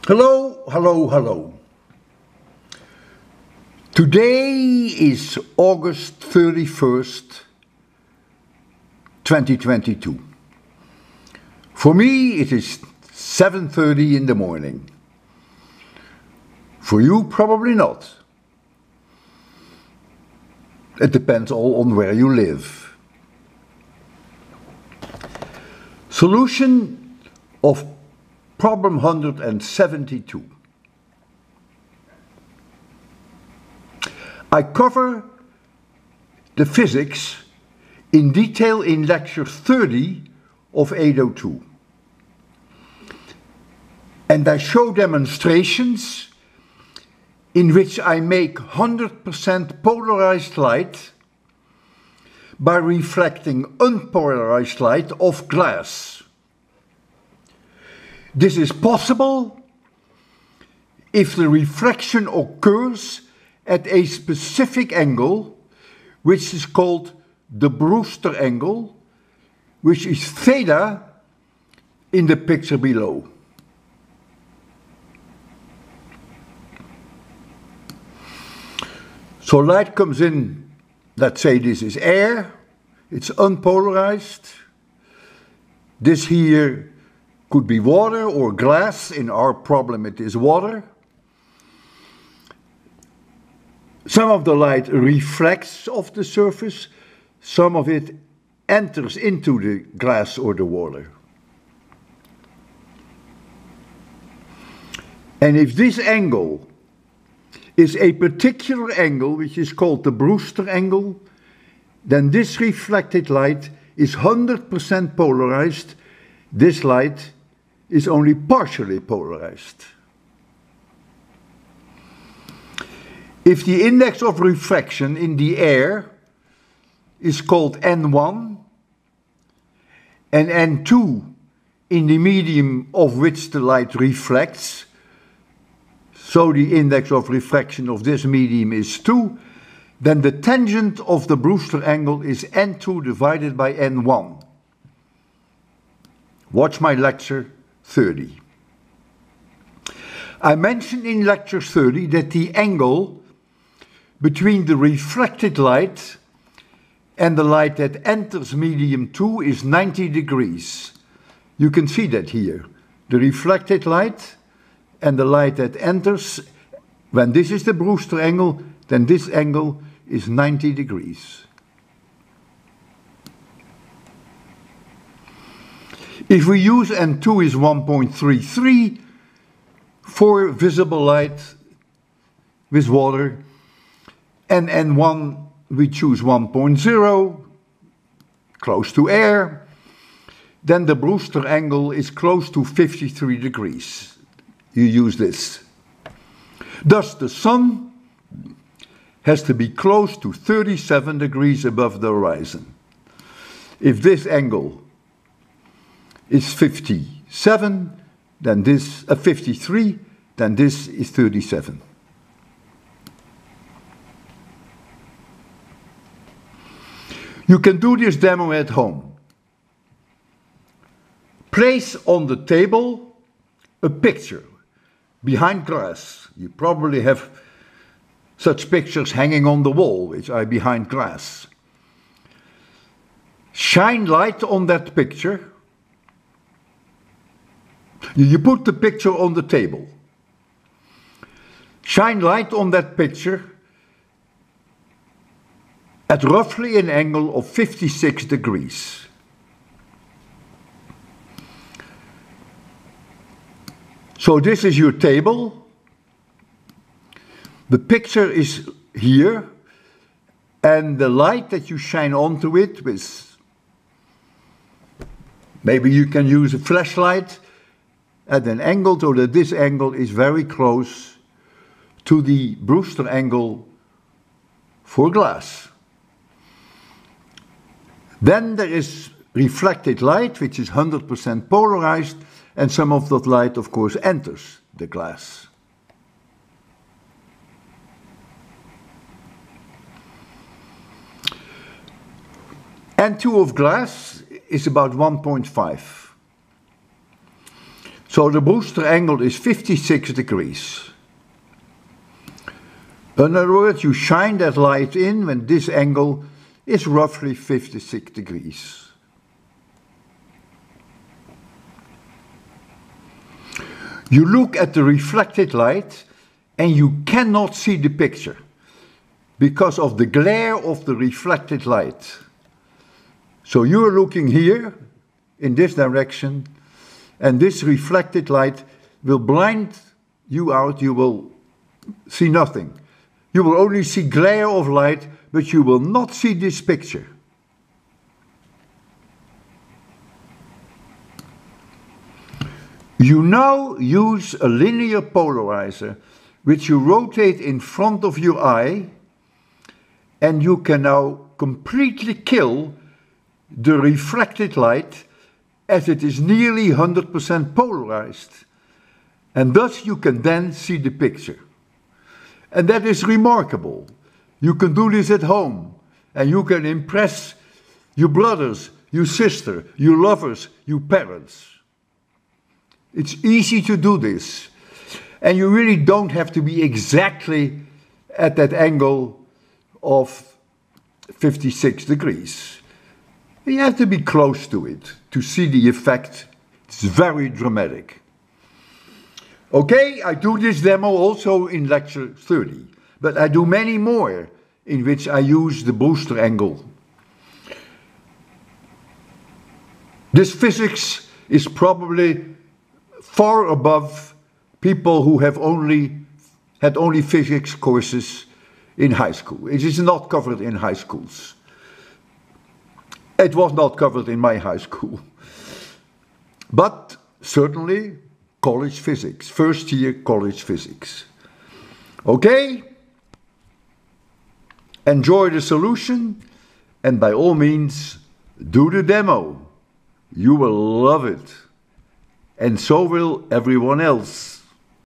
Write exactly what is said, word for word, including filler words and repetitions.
Hello, hello, hello. Today is August thirty-first, twenty twenty-two. For me, it is seven thirty in the morning. For you, probably not. It depends all on where you live. Solution of problem one hundred seventy-two. I cover the physics in detail in lecture thirty of eight oh two. And I show demonstrations in which I make one hundred percent polarized light by reflecting unpolarized light off glass. This is possible if the refraction occurs at a specific angle, which is called the Brewster angle, which is theta in the picture below. So light comes in, let's say this is air, it's unpolarized. This here could be water or glass. In our problem it is water. Some of the light reflects off the surface, some of it enters into the glass or the water. And if this angle is a particular angle, which is called the Brewster angle, then this reflected light is one hundred percent polarized. This light is only partially polarized. If the index of refraction in the air is called N one and N two in the medium of which the light reflects, so the index of refraction of this medium is two, then the tangent of the Brewster angle is N two divided by N one. Watch my lecture thirty. I mentioned in lecture thirty that the angle between the reflected light and the light that enters medium two is ninety degrees. You can see that here. The reflected light and the light that enters, when this is the Brewster angle, then this angle is ninety degrees. If we use N two is one point three three for visible light with water, and N one we choose one point zero, close to air, then the Brewster angle is close to fifty-three degrees. You use this. Thus the sun has to be close to thirty-seven degrees above the horizon. If this angle is fifty-seven, then this, uh, fifty-three, then this is thirty-seven. You can do this demo at home. Place on the table a picture behind glass. You probably have such pictures hanging on the wall, which are behind glass. Shine light on that picture. You put the picture on the table. Shine light on that picture at roughly an angle of fifty-six degrees. So this is your table. The picture is here, and the light that you shine onto it with, maybe you can use a flashlight at an angle so that this angle is very close to the Brewster angle for glass. Then there is reflected light, which is one hundred percent polarized, and some of that light, of course, enters the glass. N two of glass is about one point five. So the booster angle is fifty-six degrees. In other words, you shine that light in when this angle is roughly fifty-six degrees. You look at the reflected light and you cannot see the picture because of the glare of the reflected light. So you're looking here in this direction, and this reflected light will blind you out. You will see nothing. You will only see glare of light, but you will not see this picture. You now use a linear polarizer, which you rotate in front of your eye, and you can now completely kill the reflected light as it is nearly one hundred percent polarized. And thus you can then see the picture. And that is remarkable. You can do this at home, and you can impress your brothers, your sister, your lovers, your parents. It's easy to do this. And you really don't have to be exactly at that angle of fifty-six degrees. You have to be close to it to see the effect. It's very dramatic. Okay, I do this demo also in lecture thirty, but I do many more in which I use the booster angle. This physics is probably far above people who have only had only physics courses in high school. It is not covered in high schools. It was not covered in my high school. But certainly college physics, first year college physics. Okay? Enjoy the solution, and by all means, do the demo. You will love it. And so will everyone else.